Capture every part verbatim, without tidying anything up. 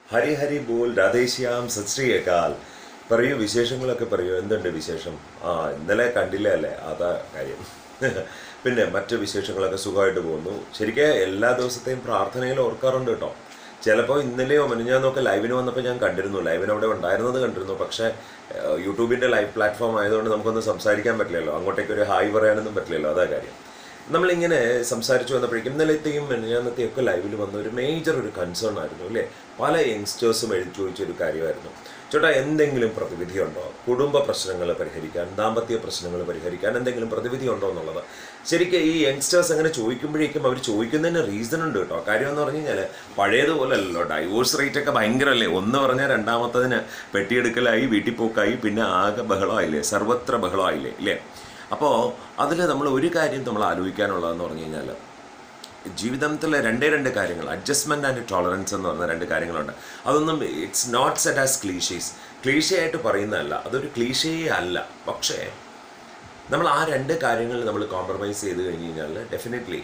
ഹരി ഹരി ബോൾ രാധേശ്യാം സത് ശ്രീ അകാൽ. പറയൂ, വിശേഷങ്ങളൊക്കെ പറയൂ. എന്തുണ്ട് വിശേഷം? ആ ഇന്നലെ കണ്ടില്ല അല്ലേ, അതാ കാര്യം. പിന്നെ മറ്റ് വിശേഷങ്ങളൊക്കെ സുഖമായിട്ട് പോകുന്നു. ശരിക്കും എല്ലാ ദിവസത്തെയും പ്രാർത്ഥനയിൽ ഓർക്കാറുണ്ട് കേട്ടോ. ചിലപ്പോൾ ഇന്നലെയോ മിനിഞ്ഞാന്നൊക്കെ ലൈവിന് വന്നപ്പോൾ ഞാൻ കണ്ടിരുന്നു, ലൈവിന് അവിടെ ഉണ്ടായിരുന്നത് കണ്ടിരുന്നു. പക്ഷേ യൂട്യൂബിൻ്റെ ലൈവ് പ്ലാറ്റ്ഫോം ആയതുകൊണ്ട് നമുക്കൊന്നും സംസാരിക്കാൻ പറ്റില്ലല്ലോ, അങ്ങോട്ടേക്ക് ഒരു ഹായ് പറയാനൊന്നും പറ്റില്ലല്ലോ, അതാ കാര്യം. നമ്മളിങ്ങനെ സംസാരിച്ചു വന്നപ്പോഴേക്കും ഇന്നലത്തെയും മിനിഞ്ഞാന്നത്തെയും ഒക്കെ ലൈവിൽ വന്ന ഒരു മേജർ ഒരു കൺസേൺ ആയിരുന്നു അല്ലേ. പല യങ്സ്റ്റേഴ്സും എഴുതി ചോദിച്ചൊരു കാര്യമായിരുന്നു, ചേട്ടാ എന്തെങ്കിലും പ്രതിവിധി ഉണ്ടോ കുടുംബ പ്രശ്നങ്ങൾ പരിഹരിക്കാൻ, ദാമ്പത്യ പ്രശ്നങ്ങൾ പരിഹരിക്കാൻ എന്തെങ്കിലും പ്രതിവിധി ഉണ്ടോ എന്നുള്ളത്. ശരിക്കും ഈ യങ്സ്റ്റേഴ്സ് അങ്ങനെ ചോദിക്കുമ്പോഴേക്കും അവർ ചോദിക്കുന്നതിന് റീസൺ ഉണ്ട് കേട്ടോ. കാര്യം എന്ന് പറഞ്ഞു കഴിഞ്ഞാൽ പഴയതുപോലെ അല്ലല്ലോ, ഡൈവോഴ്സ് റേറ്റ് ഒക്കെ ഭയങ്കരമല്ലേ. ഒന്ന് പറഞ്ഞാൽ രണ്ടാമത്തതിന് പെട്ടിയെടുക്കലായി, വീട്ടിൽ പോക്കായി, പിന്നെ ആകെ ബഹളമായില്ലേ, സർവത്ര ബഹളമായില്ലേ ഇല്ലേ. അപ്പോൾ അതിൽ നമ്മൾ ഒരു കാര്യം നമ്മൾ ആലോചിക്കാനുള്ളതെന്ന് പറഞ്ഞു കഴിഞ്ഞാൽ ജീവിതത്തിലെ രണ്ടേ രണ്ട് കാര്യങ്ങൾ, അഡ്ജസ്റ്റ്മെൻറ്റ് ആൻഡ് ടോളറൻസ് എന്ന് പറഞ്ഞ രണ്ട് കാര്യങ്ങളുണ്ട്. അതൊന്നും it's not set as clichés, ക്ലീഷയായിട്ട് പറയുന്നതല്ല, അതൊരു ക്ലീഷയേ അല്ല. പക്ഷേ നമ്മൾ ആ രണ്ട് കാര്യങ്ങൾ നമ്മൾ കോംപ്രമൈസ് ചെയ്ത് കഴിഞ്ഞ് കഴിഞ്ഞാൽ ഡെഫിനറ്റ്ലി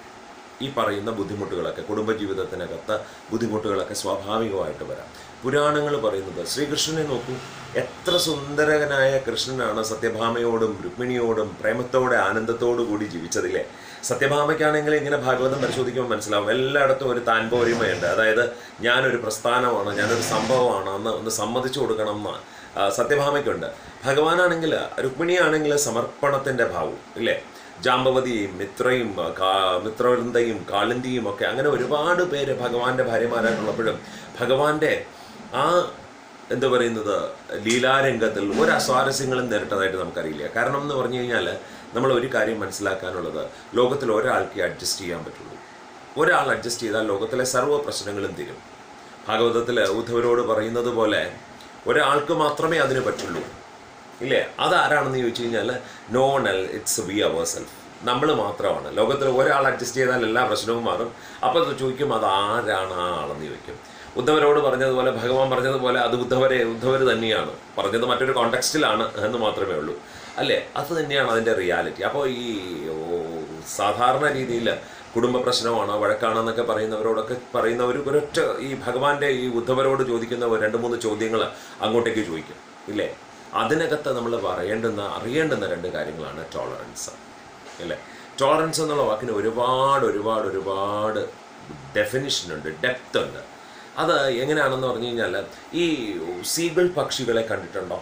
ഈ പറയുന്ന ബുദ്ധിമുട്ടുകളൊക്കെ, കുടുംബജീവിതത്തിനകത്ത് ബുദ്ധിമുട്ടുകളൊക്കെ സ്വാഭാവികമായിട്ട് വരാം. പുരാണങ്ങൾ പറയുന്നത്, ശ്രീകൃഷ്ണനെ നോക്കൂ, എത്ര സുന്ദരനായ കൃഷ്ണനാണ് സത്യഭാമയോടും രുക്മിണിയോടും പ്രേമത്തോടെ ആനന്ദത്തോടു കൂടി ജീവിച്ചതില്ലേ. സത്യഭാമയ്ക്കാണെങ്കിൽ ഇങ്ങനെ ഭാഗവതം പരിശോധിക്കുമ്പോൾ മനസ്സിലാവും, എല്ലായിടത്തും ഒരു താൻപോരിമയുണ്ട്. അതായത് ഞാനൊരു പ്രസ്ഥാനമാണ്, ഞാനൊരു സംഭവമാണ് എന്ന് ഒന്ന് സമ്മതിച്ചു കൊടുക്കണം എന്ന് സത്യഭാമയ്ക്കുണ്ട്. ഭഗവാനാണെങ്കിൽ, രുക്മിണിയാണെങ്കിൽ സമർപ്പണത്തിൻ്റെ ഭാവം ഇല്ലേ. ജാമ്പവതിയും മിത്രയും മിത്രവൃന്ദയും കാളിന്തിയും ഒക്കെ അങ്ങനെ ഒരുപാട് പേര് ഭഗവാന്റെ ഭാര്യമാരായിട്ടുള്ളപ്പോഴും ഭഗവാന്റെ ആ എന്താ പറയുന്നത് ലീലാരംഗത്തിൽ ഒരു അസ്വാരസ്യങ്ങളും നേരിട്ടതായിട്ട് നമുക്കറിയില്ല. കാരണം എന്ന് പറഞ്ഞു കഴിഞ്ഞാൽ നമ്മൾ ഒരു കാര്യം മനസ്സിലാക്കാനുള്ളത്, ലോകത്തിൽ ഒരാൾക്ക് അഡ്ജസ്റ്റ് ചെയ്യാൻ പറ്റുള്ളൂ. ഒരാൾ അഡ്ജസ്റ്റ് ചെയ്താൽ ലോകത്തിലെ സർവ്വ പ്രശ്നങ്ങളും തീരും. ഭാഗവതത്തിൽ ഉദ്ധവരോട് പറയുന്നത് പോലെ ഒരാൾക്ക് മാത്രമേ അതിന് പറ്റുള്ളൂ ഇല്ലേ. അതാരാണെന്ന് ചോദിച്ചു കഴിഞ്ഞാൽ no one else, it's we our self, നമ്മൾ മാത്രമാണ്. ലോകത്തിൽ ഒരാൾ അഡ്ജസ്റ്റ് ചെയ്താൽ എല്ലാ പ്രശ്നവും മാറും. അപ്പോൾ ചോദിക്കും അത് ആരാണ് ആ ആളെന്ന് ചോദിക്കും. ഉദ്ധവരോട് പറഞ്ഞതുപോലെ, ഭഗവാൻ പറഞ്ഞതുപോലെ അത് ഉദ്ധവരെ ഉദ്ധവർ തന്നെയാണ് പറഞ്ഞത്, മറ്റൊരു കോണ്ടെക്സ്റ്റിലാണ് എന്ന് മാത്രമേ ഉള്ളൂ അല്ലേ. അത് തന്നെയാണ് അതിൻ്റെ റിയാലിറ്റി. അപ്പോൾ ഈ സാധാരണ രീതിയിൽ കുടുംബ പ്രശ്നമാണ്, വഴക്കാണെന്നൊക്കെ പറയുന്നവരോടൊക്കെ പറയുന്ന ഒരു ഒരൊറ്റ ഈ ഭഗവാന്റെ ഈ ഉദ്ധവരോട് ചോദിക്കുന്ന രണ്ട് മൂന്ന് ചോദ്യങ്ങൾ അങ്ങോട്ടേക്ക് ചോദിക്കും ഇല്ലേ. അതിനകത്ത് നമ്മൾ പറയേണ്ടുന്ന അറിയേണ്ടുന്ന രണ്ട് കാര്യങ്ങളാണ് ടോളറൻസ് ഇല്ലേ. ടോളറൻസ് എന്നുള്ള വാക്കിന് ഒരുപാട് ഒരുപാട് ഒരുപാട് ഡെഫിനിഷനുണ്ട്, ഡെപ്ത് ഉണ്ട്. അത് എങ്ങനെയാണെന്ന് പറഞ്ഞു കഴിഞ്ഞാൽ, ഈ സീഗിൾ പക്ഷികളെ കണ്ടിട്ടുണ്ടോ?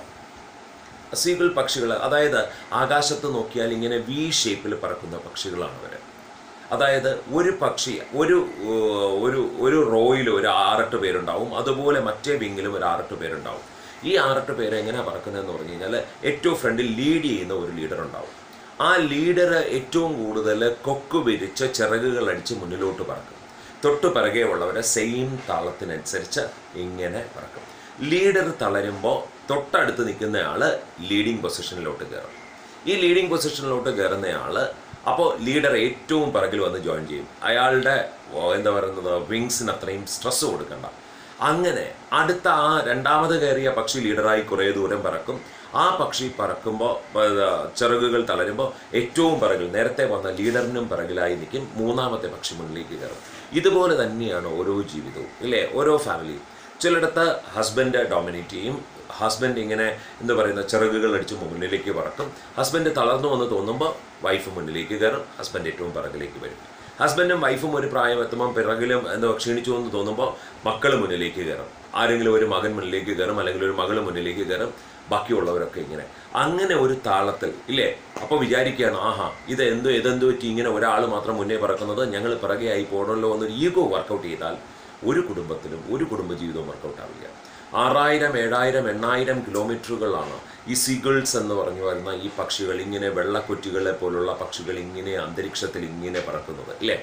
സീഗിൾ പക്ഷികൾ, അതായത് ആകാശത്ത് നോക്കിയാൽ ഇങ്ങനെ വി ഷേപ്പിൽ പറക്കുന്ന പക്ഷികളാണ് അവർ. അതായത് ഒരു പക്ഷി ഒരു ഒരു ഒരു റോയിൽ ഒരു ആറെട്ട് പേരുണ്ടാവും, അതുപോലെ മറ്റേ വിങ്ങിലും ഒരു ആറെട്ട് പേരുണ്ടാവും. ഈ ആറെട്ട് പേര് എങ്ങനെയാണ് പറക്കുന്നതെന്ന് പറഞ്ഞു കഴിഞ്ഞാൽ, ഏറ്റവും ഫ്രണ്ടിൽ ലീഡ് ചെയ്യുന്ന ഒരു ലീഡർ ഉണ്ടാവും. ആ ലീഡർ ഏറ്റവും കൂടുതൽ കൊക്ക് വിരിച്ച് ചിറകുകൾ അടിച്ച് മുന്നിലോട്ട് പറക്കും. തൊട്ട് പിറകെ ഉള്ളവരെ സെയിം താളത്തിനനുസരിച്ച് ഇങ്ങനെ പറക്കും. ലീഡർ തളരുമ്പോൾ തൊട്ടടുത്ത് നിൽക്കുന്നയാൾ ലീഡിങ് പൊസിഷനിലോട്ട് കയറും. ഈ ലീഡിങ് പൊസിഷനിലോട്ട് കയറുന്നയാൾ അപ്പോൾ ലീഡർ ഏറ്റവും പിറകിൽ വന്ന് ജോയിൻ ചെയ്യും. അയാളുടെ എന്താ പറയുന്നത് വിങ്സിന് അത്രയും സ്ട്രെസ് കൊടുക്കണ്ട. അങ്ങനെ അടുത്ത ആ രണ്ടാമത് കയറിയ പക്ഷി ലീഡറായി കുറേ ദൂരം പറക്കും. ആ പക്ഷി പറക്കുമ്പോൾ ചിറകുകൾ തളരുമ്പോൾ ഏറ്റവും പിറകിൽ നേരത്തെ വന്ന ലീഡറിനും പിറകിലായി നിൽക്കും, മൂന്നാമത്തെ പക്ഷി മുന്നിലേക്ക് കയറും. ഇതുപോലെ തന്നെയാണ് ഓരോ ജീവിതവും ഇല്ലേ, ഓരോ ഫാമിലിയും. ചിലയിടത്ത് ഹസ്ബൻഡ് ഡോമിനേറ്റ് ചെയ്യും, ഹസ്ബൻഡ് ഇങ്ങനെ എന്താ പറയുന്ന ചിറകുകൾ അടിച്ച് മുന്നിലേക്ക് പറക്കും. ഹസ്ബൻഡ് തളർന്നു എന്ന് തോന്നുമ്പോൾ വൈഫ് മുന്നിലേക്ക് കയറും, ഹസ്ബൻഡ് ഏറ്റവും പിറകിലേക്ക് വരും. ഹസ്ബൻഡും വൈഫും ഒരു പ്രായം എത്തുമ്പം പിറകിലും എന്തോ ക്ഷീണിച്ചു എന്ന് തോന്നുമ്പോൾ മക്കൾ മുന്നിലേക്ക് കയറും. ആരെങ്കിലും ഒരു മകൻ മുന്നിലേക്ക് കയറും, അല്ലെങ്കിൽ ഒരു മകൾ മുന്നിലേക്ക് കയറും, ബാക്കിയുള്ളവരൊക്കെ ഇങ്ങനെ അങ്ങനെ ഒരു താളത്തിൽ ഇല്ലേ. അപ്പോൾ വിചാരിക്കുകയാണ്, ആഹാ ഇത് എന്തോ ഇതെന്തോ പറ്റി ഇങ്ങനെ ഒരാൾ മാത്രം മുന്നേ പറക്കുന്നത്, ഞങ്ങൾ പിറകെ ആയി പോകണമല്ലോ എന്നൊരു ഈഗോ വർക്കൗട്ട് ചെയ്താൽ ഒരു കുടുംബത്തിലും ഒരു കുടുംബജീവിതവും വർക്കൗട്ട് ആവില്ല. ആറായിരം ഏഴായിരം എണ്ണായിരം കിലോമീറ്ററുകളാണ് ഈ സീഗിൾസ് എന്ന് പറഞ്ഞു വരുന്ന ഈ പക്ഷികൾ, ഇങ്ങനെ വെള്ളക്കുറ്റികളെ പോലുള്ള പക്ഷികൾ ഇങ്ങനെ അന്തരീക്ഷത്തിൽ ഇങ്ങനെ പറക്കുന്നത് ഇല്ലേ.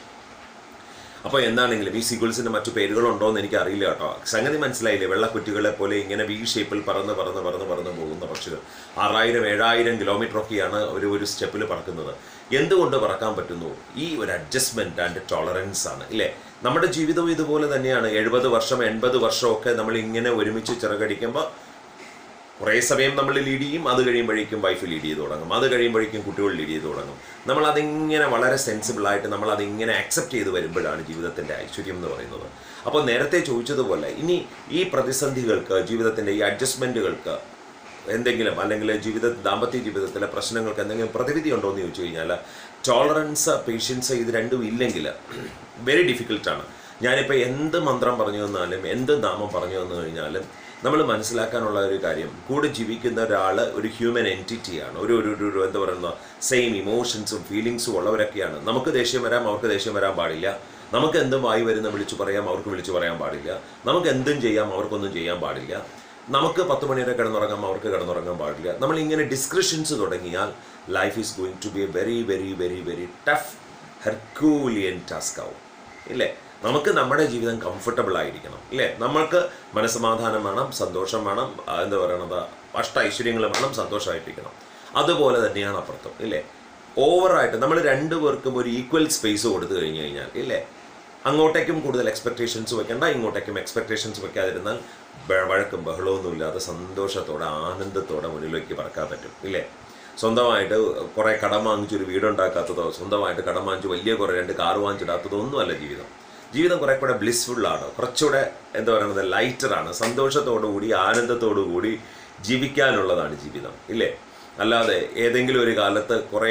അപ്പോൾ എന്താണെങ്കിലും ഈ സീഗിൾസിൻ്റെ മറ്റു പേരുകളുണ്ടോ എന്ന് എനിക്ക് അറിയില്ല കേട്ടോ. സംഗതി മനസ്സിലായില്ലേ, വെള്ളക്കുറ്റികളെ പോലെ ഇങ്ങനെ വി ഷേപ്പിൽ പറന്ന് പറന്ന് പറന്ന് പറന്ന് പോകുന്ന പക്ഷികൾ ആറായിരം ഏഴായിരം കിലോമീറ്ററൊക്കെയാണ് ഒരു ഒരു സ്റ്റെപ്പിൽ പറക്കുന്നത്. എന്തുകൊണ്ട് പറക്കാൻ പറ്റുന്നു? ഈ ഒരു അഡ്ജസ്റ്റ്മെൻറ്റ് ആൻഡ് ടോളറൻസ് ആണ് ഇല്ലേ. നമ്മുടെ ജീവിതവും ഇതുപോലെ തന്നെയാണ്. എഴുപത് വർഷം എൺപത് വർഷമൊക്കെ നമ്മൾ ഇങ്ങനെ ഒരുമിച്ച് ചിറകടിക്കുമ്പോൾ കുറേ സമയം നമ്മൾ ലീഡ് ചെയ്യും, അത് കഴിയുമ്പോഴേക്കും വൈഫ് ലീഡ് ചെയ്ത് തുടങ്ങും, അത് കഴിയുമ്പോഴേക്കും കുട്ടികൾ ലീഡ് ചെയ്ത് തുടങ്ങും. നമ്മളതിങ്ങനെ വളരെ സെൻസിബിളായിട്ട് നമ്മളതിങ്ങനെ അക്സെപ്റ്റ് ചെയ്ത് വരുമ്പോഴാണ് ജീവിതത്തിൻ്റെ ഐശ്വര്യം എന്ന് പറയുന്നത്. അപ്പോൾ നേരത്തെ ചോദിച്ചതുപോലെ ഇനി ഈ പ്രതിസന്ധികൾക്ക്, ജീവിതത്തിൻ്റെ ഈ അഡ്ജസ്റ്റ്മെൻറ്റുകൾക്ക് എന്തെങ്കിലും, അല്ലെങ്കിൽ ജീവിത ദാമ്പത്യ ജീവിതത്തിലെ പ്രശ്നങ്ങൾക്ക് എന്തെങ്കിലും പ്രതിവിധി ഉണ്ടോ എന്ന് ചോദിച്ചു കഴിഞ്ഞാൽ, ടോളറൻസ്, പേഷ്യൻസ് ഇത് രണ്ടും ഇല്ലെങ്കിൽ വെരി ഡിഫിക്കൽട്ടാണ്. ഞാനിപ്പോൾ എന്ത് മന്ത്രം പറഞ്ഞു തന്നാലും എന്ത് നാമം പറഞ്ഞു തന്നു കഴിഞ്ഞാലും നമ്മൾ മനസ്സിലാക്കാനുള്ള ഒരു കാര്യം, കൂടെ ജീവിക്കുന്ന ഒരാൾ ഒരു ഹ്യൂമൻ എൻറ്റിറ്റിയാണ്, ഒരു ഒരു ഒരു എന്താ പറയുന്ന സെയിം ഇമോഷൻസും ഫീലിങ്സും ഉള്ളവരൊക്കെയാണ്. നമുക്ക് ദേഷ്യം വരാം, അവർക്ക് ദേഷ്യം വരാൻ പാടില്ല. നമുക്ക് എന്തും വായി വരുന്ന വിളിച്ചു പറയാം, അവർക്ക് വിളിച്ചു പറയാൻ പാടില്ല. നമുക്ക് എന്തും ചെയ്യാം, അവർക്കൊന്നും ചെയ്യാൻ പാടില്ല. നമുക്ക് പത്ത് മണി വരെ കിടന്നുറങ്ങാം, അവർക്ക് കിടന്നുറങ്ങാൻ പാടില്ല. നമ്മളിങ്ങനെ ഡിസ്ക്രിപ്ഷൻസ് തുടങ്ങിയാൽ life is going to be a very very very very tough herculean task ആവും, ഇല്ലേ? നമുക്ക് നമ്മുടെ ജീവിതം കംഫർട്ടബിൾ ആയിരിക്കണം, ഇല്ലേ? നമ്മൾക്ക് മനസ്സമാധാനം വേണം, സന്തോഷം വേണം, എന്താ പറയണത്, അഷ്ട ഐശ്വര്യങ്ങൾ വേണം, സന്തോഷമായിട്ടിരിക്കണം. അതുപോലെ തന്നെയാണ് അപ്പുറത്തും, ഇല്ലേ? ഓവറായിട്ട് നമ്മൾ രണ്ടു പേർക്കും ഒരു ഈക്വൽ സ്പേസ് കൊടുത്തു കഴിഞ്ഞു കഴിഞ്ഞാൽ, ഇല്ലേ, അങ്ങോട്ടേക്കും കൂടുതൽ എക്സ്പെക്റ്റേഷൻസ് വെക്കേണ്ട, ഇങ്ങോട്ടേക്കും എക്സ്പെക്റ്റേഷൻസ് വെക്കാതിരുന്നാൽ വഴക്കും ബഹളമൊന്നും ഇല്ലാതെ സന്തോഷത്തോടെ ആനന്ദത്തോടെ മുന്നിലേക്ക് പറക്കാൻ പറ്റും, ഇല്ലേ? സ്വന്തമായിട്ട് കുറേ കടം വാങ്ങിച്ചൊരു വീടുണ്ടാക്കാത്തതോ, സ്വന്തമായിട്ട് കടം വാങ്ങിച്ച് വലിയ കുറേ രണ്ട് കാറ് വാങ്ങിച്ചിടാത്തതോ ഒന്നുമല്ല ജീവിതം. ജീവിതം കുറേ കൂടെ ബ്ലിസ്ഫുള്ളാണ്, കുറച്ചുകൂടെ എന്താ പറയുന്നത് ലൈറ്ററാണ്, സന്തോഷത്തോടു കൂടി ആനന്ദത്തോടു കൂടി ജീവിക്കാനുള്ളതാണ് ജീവിതം, ഇല്ലേ? അല്ലാതെ ഏതെങ്കിലും ഒരു കാലത്ത് കുറേ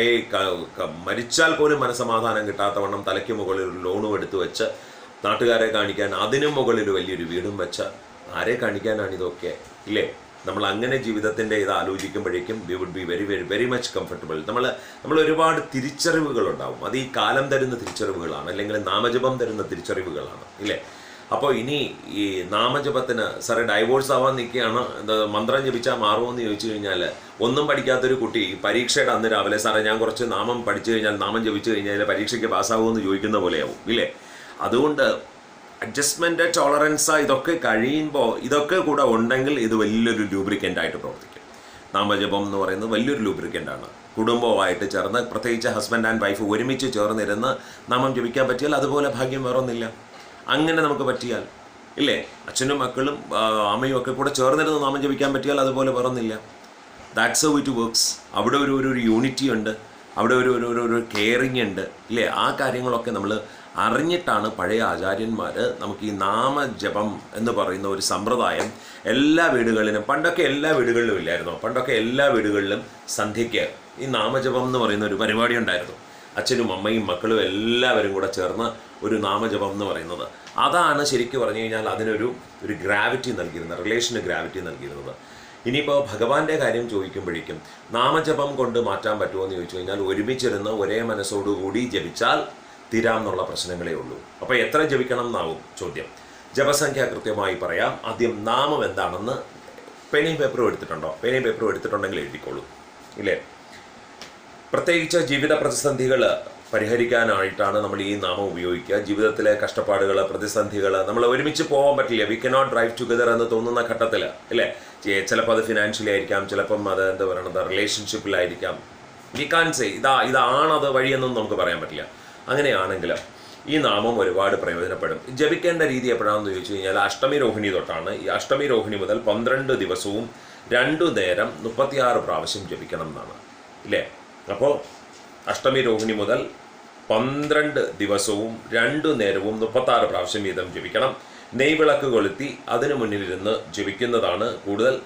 മരിച്ചാൽ പോലും മനസ്സമാധാനം കിട്ടാത്തവണ്ണം തലയ്ക്ക് മുകളിൽ ഒരു ലോണും എടുത്തു വെച്ച് നാട്ടുകാരെ കാണിക്കാൻ അതിനും മുകളിൽ വലിയൊരു വീടും വെച്ച് ആരെ കാണിക്കാനാണ് ഇതൊക്കെ, ഇല്ലേ? നമ്മൾ അങ്ങനെ ജീവിതത്തിൻ്റെ ഇത് ആലോചിക്കുമ്പോഴേക്കും we would be very very very much comfortable. നമ്മൾ നമ്മൾ ഒരുപാട് തിരിച്ചറിവുകളുണ്ടാവും. അത് ഈ കാലം തരുന്ന തിരിച്ചറിവുകളാണ്, അല്ലെങ്കിൽ നാമജപം തരുന്ന തിരിച്ചറിവുകളാണ്, ഇല്ലേ? അപ്പോൾ ഇനി ഈ നാമജപത്തിന് സാറേ ഡൈവോഴ്സ് ആവാൻ നിൽക്കുകയാണ്, എന്താ മന്ത്രം ജപിച്ചാൽ മാറുമെന്ന് ചോദിച്ചു കഴിഞ്ഞാൽ, ഒന്നും പഠിക്കാത്തൊരു കുട്ടി പരീക്ഷയുടെ അന്ന് രാവിലെ സാറേ ഞാൻ കുറച്ച് നാമം പഠിച്ചു കഴിഞ്ഞാൽ, നാമം ജപിച്ചു കഴിഞ്ഞാൽ പരീക്ഷയ്ക്ക് പാസ്സാവുമെന്ന് ചോദിക്കുന്ന പോലെയാവും, ഇല്ലേ? അതുകൊണ്ട് അഡ്ജസ്റ്റ്മെൻറ്റ്, ടോളറൻസ് ഇതൊക്കെ കഴിയുമ്പോൾ ഇതൊക്കെ കൂടെ ഉണ്ടെങ്കിൽ ഇത് വലിയൊരു ലൂബ്രിക്കൻ്റായിട്ട് പ്രവർത്തിക്കും. നാമജപം എന്ന് പറയുന്നത് വലിയൊരു ലൂബ്രിക്കൻ്റാണ്. കുടുംബവുമായിട്ട് ചേർന്ന്, പ്രത്യേകിച്ച് ഹസ്ബൻഡ് ആൻഡ് വൈഫ് ഒരുമിച്ച് ചേർന്നിരുന്ന് നാമം ജപിക്കാൻ പറ്റിയാൽ അതുപോലെ ഭാഗ്യം വേറൊന്നില്ല. അങ്ങനെ നമുക്ക് പറ്റിയാൽ, ഇല്ലേ, അച്ഛനും മക്കളും അമ്മയും ഒക്കെ കൂടെ ചേർന്നിരുന്ന് നാമം ജപിക്കാൻ പറ്റിയാൽ അതുപോലെ വേറൊന്നില്ല. That's how it works. അവിടെ ഒരു ഒരു യൂണിറ്റി ഉണ്ട്, അവിടെ ഒരു ഒരു ഒരു കെയറിങ് ഉണ്ട്, ഇല്ലേ? ആ കാര്യങ്ങളൊക്കെ നമ്മൾ അറിഞ്ഞിട്ടാണ് പഴയ ആചാര്യന്മാർ നമുക്ക് ഈ നാമജപം എന്ന് പറയുന്ന ഒരു സമ്പ്രദായം എല്ലാ വീടുകളിലും, പണ്ടൊക്കെ എല്ലാ വീടുകളിലും ഇല്ലായിരുന്നോ? പണ്ടൊക്കെ എല്ലാ വീടുകളിലും സന്ധ്യയ്ക്ക് ഈ നാമജപം എന്ന് പറയുന്ന ഒരു പരിപാടി ഉണ്ടായിരുന്നു. അച്ഛനും അമ്മയും മക്കളും എല്ലാവരും കൂടെ ചേർന്ന് ഒരു നാമജപം എന്ന് പറയുന്നത്, അതാണ് ശരിക്കും പറഞ്ഞു കഴിഞ്ഞാൽ അതിനൊരു ഒരു ഗ്രാവിറ്റി നൽകിയിരുന്നത്, റിലേഷന് ഗ്രാവിറ്റി നൽകിയിരുന്നത്. ഇനിയിപ്പോൾ ഭഗവാന്റെ കാര്യം ചോദിക്കുമ്പോഴേക്കും നാമജപം കൊണ്ട് മാറ്റാൻ പറ്റുമോ എന്ന് ചോദിച്ചു കഴിഞ്ഞാൽ, ഒരുമിച്ചിരുന്ന് ഒരേ മനസ്സോടുകൂടി ജപിച്ചാൽ തീരാമെന്നുള്ള പ്രശ്നങ്ങളേ ഉള്ളൂ. അപ്പോൾ എത്ര ജപിക്കണം എന്നാവും ചോദ്യം. ജപസംഖ്യ കൃത്യമായി പറയാം. ആദ്യം നാമം എന്താണെന്ന് പേനയും പേപ്പറും എടുത്തിട്ടുണ്ടോ? പേനയും പേപ്പറും എടുത്തിട്ടുണ്ടെങ്കിൽ എഴുതിക്കോളൂ, ഇല്ലേ? പ്രത്യേകിച്ച് ജീവിത പ്രതിസന്ധികൾ പരിഹരിക്കാനായിട്ടാണ് നമ്മൾ ഈ നാമം ഉപയോഗിക്കുക. ജീവിതത്തിലെ കഷ്ടപ്പാടുകൾ, പ്രതിസന്ധികൾ, നമ്മൾ ഒരുമിച്ച് പോകാൻ പറ്റില്ല, വി കനോട്ട് ഡ്രൈവ് ടുഗദർ എന്ന് തോന്നുന്ന ഘട്ടത്തിൽ, ഇല്ലേ, ചിലപ്പോൾ അത് ഫിനാൻഷ്യലി ആയിരിക്കാം, ചിലപ്പം അത് എന്താ പറയുന്നത് റിലേഷൻഷിപ്പിലായിരിക്കാം. വി കാൻ സേ ഇതാ ഇതാണത് വഴിയെന്നും നമുക്ക് പറയാൻ പറ്റില്ല. അങ്ങനെയാണെങ്കിൽ ഈ നാമം ഒരുപാട് പ്രയോജനപ്പെടും. ജപിക്കേണ്ട രീതി എപ്പോഴാണെന്ന് ചോദിച്ചു കഴിഞ്ഞാൽ, അഷ്ടമി രോഹിണി തൊട്ടാണ്. ഈ അഷ്ടമി രോഹിണി മുതൽ പന്ത്രണ്ട് ദിവസവും രണ്ടു നേരം മുപ്പത്തിയാറ് പ്രാവശ്യം ജപിക്കണം എന്നാണ്, ഇല്ലേ? അപ്പോൾ അഷ്ടമി രോഹിണി മുതൽ പന്ത്രണ്ട് ദിവസവും രണ്ടു നേരവും മുപ്പത്താറ് പ്രാവശ്യം വീതം ജപിക്കണം. നെയ്വിളക്ക് കൊളുത്തി അതിനു മുന്നിലിരുന്ന് ജപിക്കുന്നതാണ് കൂടുതൽ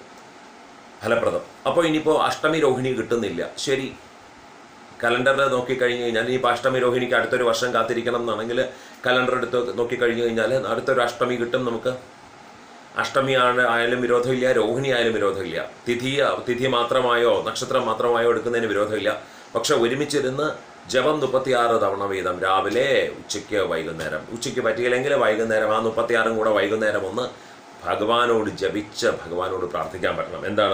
ഫലപ്രദം. അപ്പോൾ ഇനിയിപ്പോൾ അഷ്ടമി രോഹിണി കിട്ടുന്നില്ല, ശരി, കലണ്ടറിൽ നോക്കിക്കഴിഞ്ഞ് കഴിഞ്ഞാൽ ഇനിയിപ്പോൾ അഷ്ടമി രോഹിണിക്ക് അടുത്തൊരു വർഷം കാത്തിരിക്കണം എന്നാണെങ്കിൽ കലണ്ടർ എടുത്ത് നോക്കിക്കഴിഞ്ഞ് കഴിഞ്ഞാൽ അടുത്തൊരു അഷ്ടമി കിട്ടും നമുക്ക്. അഷ്ടമി ആണ് ആയാലും വിരോധമില്ല, രോഹിണി ആയാലും വിരോധമില്ല, തിഥി തിഥി മാത്രമായോ നക്ഷത്രം മാത്രമായോ എടുക്കുന്നതിന് വിരോധമില്ല. പക്ഷെ ഒരുമിച്ചിരുന്ന് ജപം മുപ്പത്തിയാറ് തവണ വീതം രാവിലെ, ഉച്ചയ്ക്ക്, വൈകുന്നേരം, ഉച്ചയ്ക്ക് പറ്റിയില്ലെങ്കിൽ വൈകുന്നേരം, ആ മുപ്പത്തിയാറും കൂടെ വൈകുന്നേരം ഒന്ന് ഭഗവാനോട് ജപിച്ച് ഭഗവാനോട് പ്രാർത്ഥിക്കാൻ പറ്റണം. എന്താണ്?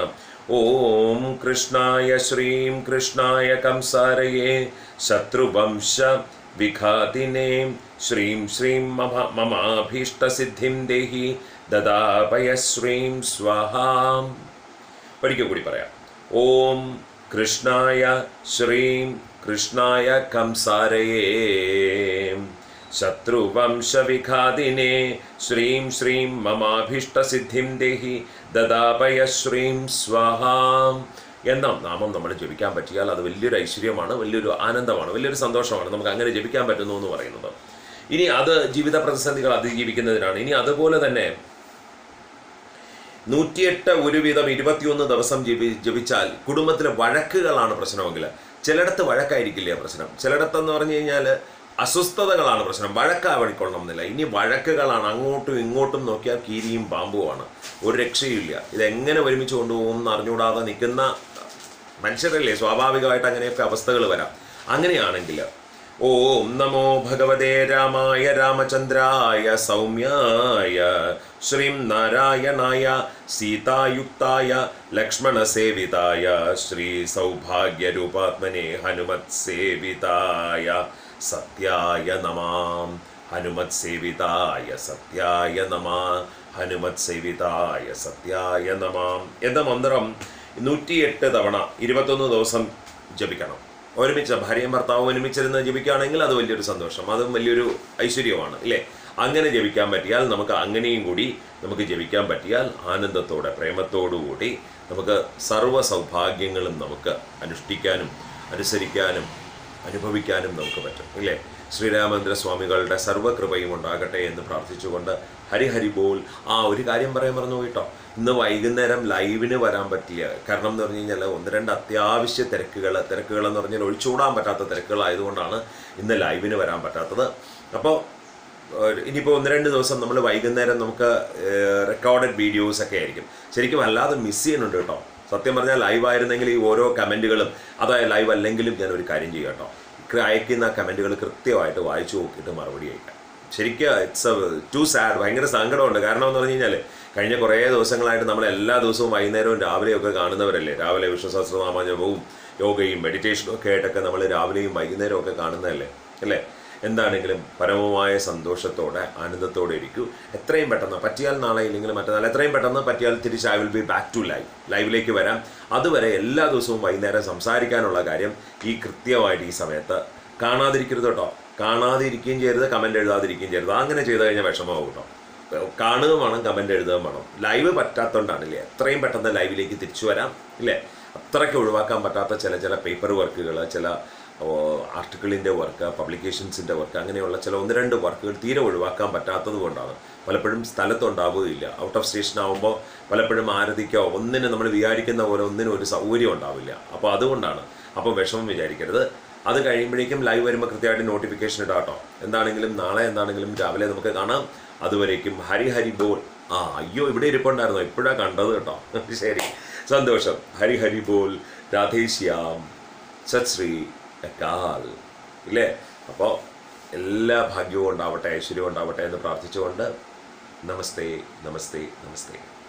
ഓം കൃഷ്ണായ ശ്രീം കൃഷ്ണായ കംസാരയേ ശത്രുവംശ വിഘാതിനേ ശ്രീം ശ്രീം മമ മമാഭീഷ്ടസിദ്ധിം ദേഹി ദദാപയ ശ്രീം സ്വാഹാം. ഒരിക്കൽ കൂടി പറയാം. ഓം കൃഷ്ണായ ശ്രീം കൃഷ്ണായ കംസാരയേ ശത്രുവംശവിഘാതിനെ ശ്രീം ശ്രീം മമാഭീഷ്ടസിദ്ധിം ദേഹി ദദാപയ ശ്രീം സ്വാഹാം എന്ന നാമം നമ്മൾ ജപിക്കാൻ പറ്റിയാൽ അത് വലിയൊരു ഐശ്വര്യമാണ്, വലിയൊരു ആനന്ദമാണ്, വലിയൊരു സന്തോഷമാണ് നമുക്ക് അങ്ങനെ ജപിക്കാൻ പറ്റുന്നു എന്ന് പറയുന്നത്. ഇനി അത് ജീവിത പ്രതിസന്ധികൾ അതിജീവിക്കുന്നതിനാണ്. ഇനി അതുപോലെ തന്നെ നൂറ്റിയെട്ട് ഒരുവിധം ഇരുപത്തിയൊന്ന് ദിവസം ജപി ജപിച്ചാൽ കുടുംബത്തിലെ വഴക്കുകളാണ് പ്രശ്നമെങ്കിൽ, ചിലയിടത്ത് വഴക്കായിരിക്കില്ല പ്രശ്നം, ചിലയിടത്തെന്ന് പറഞ്ഞു കഴിഞ്ഞാൽ അസ്വസ്ഥതകളാണ് പ്രശ്നം, വഴക്കാവണിക്കൊള്ളണം എന്നില്ല. ഇനി വഴക്കുകളാണ്, അങ്ങോട്ടും ഇങ്ങോട്ടും നോക്കിയാൽ കീരിയും പാമ്പുമാണ്, ഒരു രക്ഷയുമില്ല. ഇതെങ്ങനെ ഒരുമിച്ച് കൊണ്ടുപോകും എന്ന് അറിഞ്ഞുകൂടാതെ നിൽക്കുന്ന മനുഷ്യരല്ലേ, സ്വാഭാവികമായിട്ട് അങ്ങനെയൊക്കെ അവസ്ഥകൾ വരാം. അങ്ങനെയാണെങ്കിൽ ഓം നമോ ഭഗവതേ രാമായ രാമചന്ദ്രായ സൗമ്യായ ശ്രീം നാരായണായ സീതായുക്തായ ലക്ഷ്മണസേവിതായ ശ്രീ സൗഭാഗ്യരൂപാത്മനെ ഹനുമത് സേവിതായ സത്യായ നമാം ഹനുമത് സേവിതായ സത്യായ നമാ ഹനുമത് സേവിതായ സത്യായ നമാം എന്ന മന്ത്രം നൂറ്റിയെട്ട് തവണ ഇരുപത്തൊന്ന് ദിവസം ജപിക്കണം. ഒരുമിച്ച് ഭാര്യയും ഭർത്താവും ഒരുമിച്ചിരുന്ന് ജപിക്കുകയാണെങ്കിൽ അത് വലിയൊരു സന്തോഷം, അതും വലിയൊരു ഐശ്വര്യമാണ് ഇല്ലേ. അങ്ങനെ ജപിക്കാൻ പറ്റിയാൽ നമുക്ക് അങ്ങനെയും കൂടി നമുക്ക് ജപിക്കാൻ പറ്റിയാൽ ആനന്ദത്തോടെ പ്രേമത്തോടുകൂടി നമുക്ക് സർവ്വ സൗഭാഗ്യങ്ങളും നമുക്ക് അനുഷ്ഠിക്കാനും അനുസരിക്കാനും അനുഭവിക്കാനും നമുക്ക് പറ്റും ഇല്ലേ. ശ്രീരാമചന്ദ്ര സ്വാമികളുടെ സർവ്വകൃപയും ഉണ്ടാകട്ടെ എന്ന് പ്രാർത്ഥിച്ചുകൊണ്ട് ഹരി ഹരി ബോൾ. ആ ഒരു കാര്യം പറയാൻ മറന്നു പോയിട്ടോ, ഇന്ന് വൈകുന്നേരം ലൈവിന് വരാൻ പറ്റിയ കാരണം എന്ന് പറഞ്ഞു കഴിഞ്ഞാൽ ഒന്ന് രണ്ട് അത്യാവശ്യ തിരക്കുകൾ തിരക്കുകൾ എന്ന് പറഞ്ഞാൽ ഒഴിച്ചുകൂടാൻ പറ്റാത്ത തിരക്കുകളായതുകൊണ്ടാണ് ഇന്ന് ലൈവിന് വരാൻ പറ്റാത്തത്. അപ്പോൾ ഇനിയിപ്പോൾ ഒന്ന് രണ്ട് ദിവസം നമ്മൾ വൈകുന്നേരം നമുക്ക് റെക്കോർഡഡ് വീഡിയോസ് ഒക്കെ ആയിരിക്കും. ശരിക്കും അല്ലാതെ മിസ് ചെയ്യുന്നുണ്ട് കേട്ടോ. സത്യം പറഞ്ഞാൽ ലൈവ് ആയിരുന്നെങ്കിൽ ഈ ഓരോ കമൻറ്റുകളും, അതായത് ലൈവ് അല്ലെങ്കിലും ഞാൻ ഒരു കാര്യം ചെയ്യാം കേട്ടോ, അയക്കുന്ന കമൻറ്റുകൾ കൃത്യമായിട്ട് വായിച്ചു നോക്കിയിട്ട് മറുപടി അയക്കാം. ശരിക്കും ഇറ്റ്സ് എ ടു സാഡ്, ഭയങ്കര സങ്കടമുണ്ട്. കാരണം എന്ന് പറഞ്ഞു കഴിഞ്ഞാൽ കഴിഞ്ഞ കുറേ ദിവസങ്ങളായിട്ട് നമ്മൾ എല്ലാ ദിവസവും വൈകുന്നേരവും രാവിലെയൊക്കെ കാണുന്നവരല്ലേ, രാവിലെ വിശ്വസഹസ്രനാമജപവും യോഗയും മെഡിറ്റേഷനും ഒക്കെ ആയിട്ടൊക്കെ നമ്മൾ രാവിലെയും വൈകുന്നേരവും ഒക്കെ കാണുന്നതല്ലേ അല്ലേ. എന്താണെങ്കിലും പരമമായ സന്തോഷത്തോടെ ആനന്ദത്തോടെ ഇരിക്കൂ. എത്രയും പെട്ടെന്ന് പറ്റിയാൽ നാളെ ഇല്ലെങ്കിൽ മറ്റന്നാൾ, എത്രയും പെട്ടെന്ന് പറ്റിയാൽ തിരിച്ച് I will be back to live ലൈവിലേക്ക് വരാം. അതുവരെ എല്ലാ ദിവസവും വൈകുന്നേരം സംസാരിക്കാനുള്ള കാര്യം ഈ കൃത്യമായിട്ട് ഈ സമയത്ത് കാണാതിരിക്കരുത് കേട്ടോ. കാണാതിരിക്കുകയും ചെയ്യരുത്, കമൻറ്റ് എഴുതാതിരിക്കുകയും ചെയ്യരുത്. അങ്ങനെ ചെയ്ത് കഴിഞ്ഞാൽ വിഷമമാവും കേട്ടോ. കാണുകയും വേണം, കമൻറ്റ് എഴുതുകയും വേണം. ലൈവ് പറ്റാത്തതുകൊണ്ടാണില്ലേ, എത്രയും പെട്ടെന്ന് ലൈവിലേക്ക് തിരിച്ചു വരാം ഇല്ലേ. അത്രയ്ക്ക് ഒഴിവാക്കാൻ പറ്റാത്ത ചില ചില പേപ്പർ വർക്കുകൾ, ചില ആർട്ടിക്കിളിൻ്റെ വർക്ക്, പബ്ലിക്കേഷൻസിൻ്റെ വർക്ക്, അങ്ങനെയുള്ള ചില ഒന്ന് രണ്ട് വർക്കുകൾ തീരെ ഒഴിവാക്കാൻ പറ്റാത്തത് കൊണ്ടാണ്. പലപ്പോഴും സ്ഥലത്തുണ്ടാവുകയില്ല. ഔട്ട് ഓഫ് സ്റ്റേഷൻ ആകുമ്പോൾ പലപ്പോഴും ആരതിക്കോ ഒന്നിനും നമ്മൾ വിചാരിക്കുന്ന പോലെ ഒന്നിനും ഒരു സൗകര്യം ഉണ്ടാവില്ല. അപ്പോൾ അതുകൊണ്ടാണ്. അപ്പോൾ വിഷമം വിചാരിക്കരുത്. അത് കഴിയുമ്പോഴേക്കും ലൈവ് വരുമ്പോൾ കൃത്യമായിട്ട് നോട്ടിഫിക്കേഷൻ ഇടാം കേട്ടോ. എന്താണെങ്കിലും നാളെ എന്താണെങ്കിലും രാവിലെ നമുക്ക് കാണാം. അതുവരേക്കും ഹരി ഹരി ബോൾ. ആ അയ്യോ, ഇവിടെ ഇരിപ്പുണ്ടായിരുന്നോ, ഇപ്പോഴാണ് കണ്ടത് കേട്ടോ. ശരി, സന്തോഷം. ഹരി ഹരി ബോൾ. രാധേശ്യാം. സത് ശ്രീ അകാൽ ഇല്ലേ. അപ്പോൾ എല്ലാ ഭാഗ്യവും ഉണ്ടാവട്ടെ, ഐശ്വര്യവും ഉണ്ടാവട്ടെ എന്ന് പ്രാർത്ഥിച്ചുകൊണ്ട് നമസ്തേ നമസ്തേ നമസ്തേ.